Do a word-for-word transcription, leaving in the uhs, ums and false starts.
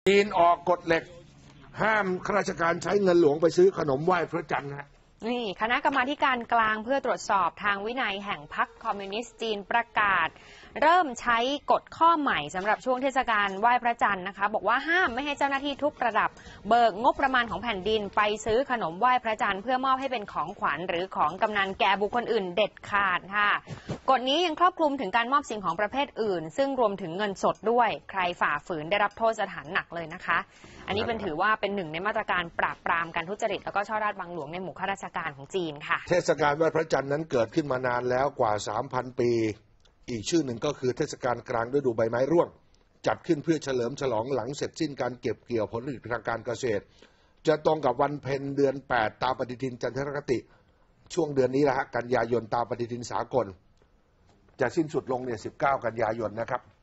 จีนออกกฎเหล็กห้ามข้าราชการใช้เงินหลวงไปซื้อขนมไหว้พระจันทร์นะนี่คณะกรรมาการกลางเพื่อตรวจสอบทางวินัยแห่งพรรคคอมมิวนิสต์จีนประกาศเริ่มใช้กฎข้อใหม่สำหรับช่วงเทศกาลไหว้พระจันทร์นะคะบอกว่าห้ามไม่ให้เจ้าหน้าที่ทุกระดับเบิกงบประมาณของแผ่นดินไปซื้อขนมไหว้พระจันทร์เพื่อมอบให้เป็นของขวัญหรือของกำนันแก่บุคคลอื่นเด็ดขาดค่ะกฎนี้ยังครอบคลุมถึงการมอบสิ่งของประเภทอื่นซึ่งรวมถึงเงินสดด้วยใครฝ่าฝืนได้รับโทษสถานหนักเลยนะคะอันนี้เป็นถือว่าเป็นหนึ่งในมาตรการปราบปรามการทุจริตแล้วก็ช่อราชบังหลวงในหมู่ข้าราชการของจีนค่ะเทศกาลไหว้พระจันทร์นั้นเกิดขึ้นมานานแล้วกว่า สามพัน ปีอีกชื่อหนึ่งก็คือเทศกาลกลางฤดูใบไม้ร่วงจัดขึ้นเพื่อเฉลิมฉลองหลังเสร็จสิ้นการเก็บเกี่ยวผลผลิตทางการเกษตรจะตรงกับวันเพ็ญเดือนแปดตามปฏิทินจันทรคติช่วงเดือนนี้ละฮะกันยายนตามปฏิทินสากลจะสิ้นสุดลงเนี่ยสิบเก้ากันยายนนะครับ